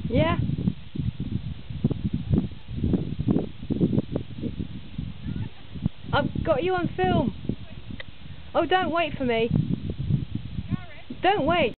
Yeah. I've got you on film. Oh, don't wait for me. Don't wait.